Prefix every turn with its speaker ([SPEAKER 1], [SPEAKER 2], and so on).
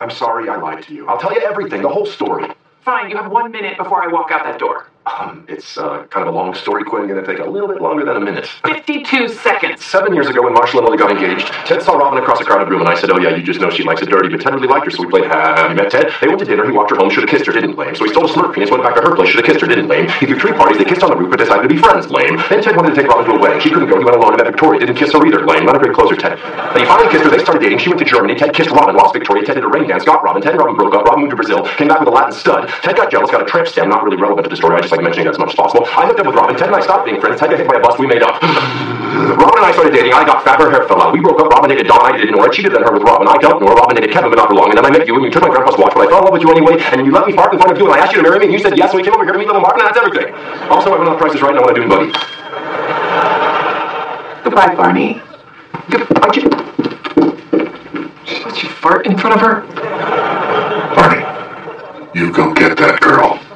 [SPEAKER 1] I'm sorry I lied to you. I'll tell you everything, the whole story.
[SPEAKER 2] Fine, you have 1 minute before I walk out that door.
[SPEAKER 1] It's kind of a long story, Quinn. Gonna take a little bit longer than a minute.
[SPEAKER 2] 52 seconds.
[SPEAKER 1] 7 years ago when Marshall and Lily got engaged, Ted saw Robin across a crowded room and I said, oh yeah, you just know she likes it dirty, but Ted really liked her, so we played Have You Met Ted? They went to dinner, he walked her home, should have kissed her, didn't lame. So he stole a Smurf penis, went back to her place, should have kissed her, didn't lame. He threw 3 parties, they kissed on the roof, but decided to be friends, lame. Then Ted wanted to take Robin to a wedding, she couldn't go, he went alone and met Victoria, didn't kiss her either, lame. Not a great closer, Ted. Then he finally kissed her, they started dating, she went to Germany, Ted kissed Robin, lost Victoria, Ted did a rain dance, got Robin, Ted and Robin broke up, Robin moved to Brazil, came back with a Latin stud, Ted got jealous, got a tramp stem, not really relevant to the story, I just like mentioning that as much as possible. I hooked up with Robin, Ted and I stopped being friends, Ted got hit by a bus, we made up. Robin and I started dating, I got fat, her hair fell out, we broke up, Robin dated Dawn, I didn't know her, I cheated on her with Robin, I don't know her, Robin dated Kevin, but not for long, and then I met you, and you took my grandpa's watch, but I fell in love with you anyway, and you let me fart in front of you, and I asked you to marry me, and you said yes, so we came over here to meet little Mark, and that's everything. Also, I went on the Price is Right, and I want to do Buddy.
[SPEAKER 2] Goodbye, Barney.
[SPEAKER 1] Goodbye, Jim.
[SPEAKER 2] She let you fart in front of her?
[SPEAKER 3] Barney, you go get that girl.